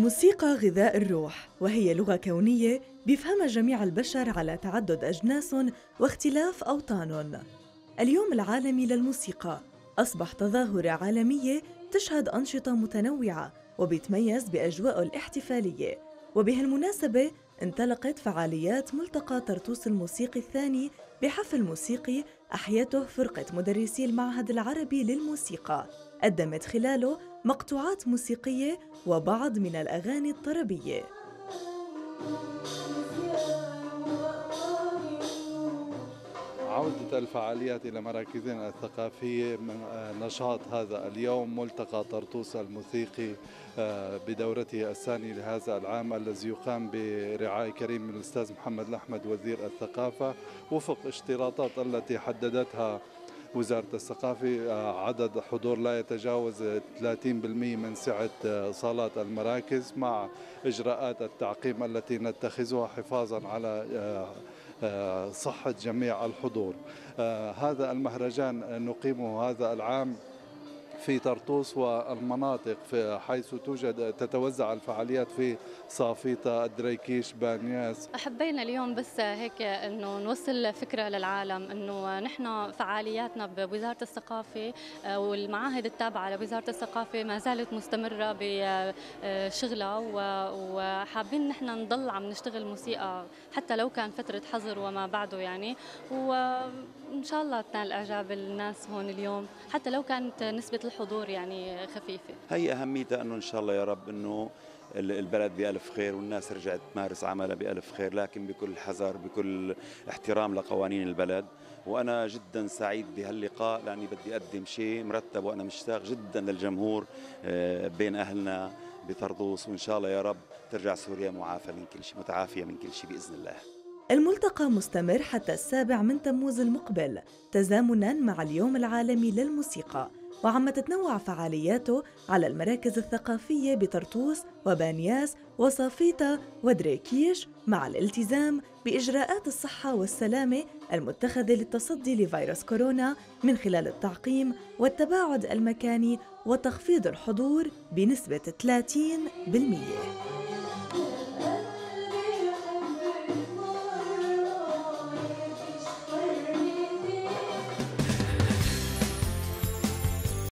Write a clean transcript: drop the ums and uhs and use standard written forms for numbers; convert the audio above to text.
الموسيقى غذاء الروح، وهي لغة كونية بيفهمها جميع البشر على تعدد أجناس واختلاف أوطان. اليوم العالمي للموسيقى أصبح تظاهرة عالمية تشهد أنشطة متنوعة وبيتميز بأجواءه الاحتفالية. وبهالمناسبة انطلقت فعاليات ملتقى طرطوس الموسيقي الثاني بحفل موسيقي أحيته فرقة مدرسي المعهد العربي للموسيقى، قدمت خلاله مقطوعات موسيقية وبعض من الأغاني الطربية. عودة الفعاليات إلى مراكزنا الثقافية من نشاط هذا اليوم ملتقى طرطوس الموسيقي بدورته الثانية لهذا العام، الذي يقام برعاية كريم من الأستاذ محمد الأحمد وزير الثقافة وفق اشتراطات التي حددتها وزارة الثقافة. عدد حضور لا يتجاوز 30% من سعة صالات المراكز، مع إجراءات التعقيم التي نتخذها حفاظا على صحة جميع الحضور. هذا المهرجان نقيمه هذا العام في طرطوس والمناطق حيث تتوزع الفعاليات في صافيطة، دريكيش، بانياس. حبينا اليوم بس هيك انه نوصل فكرة للعالم انه نحن فعالياتنا بوزارة الثقافة والمعاهد التابعة لوزارة الثقافة ما زالت مستمرة بشغلها، وحابين نحن نضل عم نشتغل موسيقى حتى لو كان فترة حظر وما بعده يعني، وإن شاء الله تنال إعجاب الناس هون اليوم حتى لو كانت نسبة الحضور يعني خفيفة. هي أهميتها أنه إن شاء الله يا رب أنه البلد بألف خير والناس رجعت تمارس عملها بألف خير، لكن بكل حذر، بكل احترام لقوانين البلد. وأنا جدا سعيد بهاللقاء لأني بدي أقدم شيء مرتب، وأنا مشتاق جدا للجمهور بين أهلنا بطرطوس، وإن شاء الله يا رب ترجع سوريا معافى من كل شيء، متعافية من كل شيء بإذن الله. الملتقى مستمر حتى 7 من تموز المقبل تزامناً مع اليوم العالمي للموسيقى، وعم تتنوع فعالياته على المراكز الثقافية بطرطوس وبانياس وصافيطة ودريكيش، مع الالتزام بإجراءات الصحة والسلامة المتخذة للتصدي لفيروس كورونا من خلال التعقيم والتباعد المكاني وتخفيض الحضور بنسبة 30%.